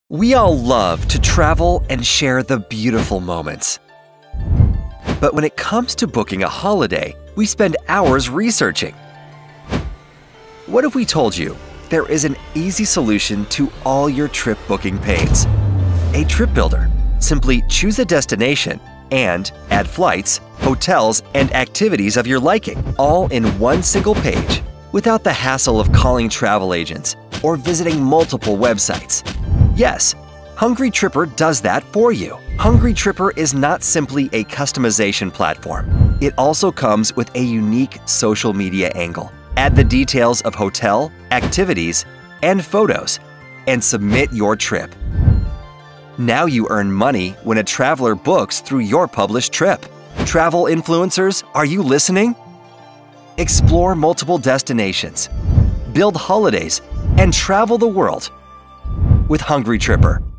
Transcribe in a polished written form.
We all love to travel and share the beautiful moments. But when it comes to booking a holiday, we spend hours researching. What if we told you there is an easy solution to all your trip booking pains? A trip builder. Simply choose a destination and add flights, hotels, and activities of your liking, all in one single page, without the hassle of calling travel agents or visiting multiple websites. Yes, Hungry Tripper does that for you. Hungry Tripper is not simply a customization platform. It also comes with a unique social media angle. Add the details of hotel, activities, and photos, and submit your trip. Now you earn money when a traveler books through your published trip. Travel influencers, are you listening? Explore multiple destinations, build holidays, and travel the world with Hungry Tripper.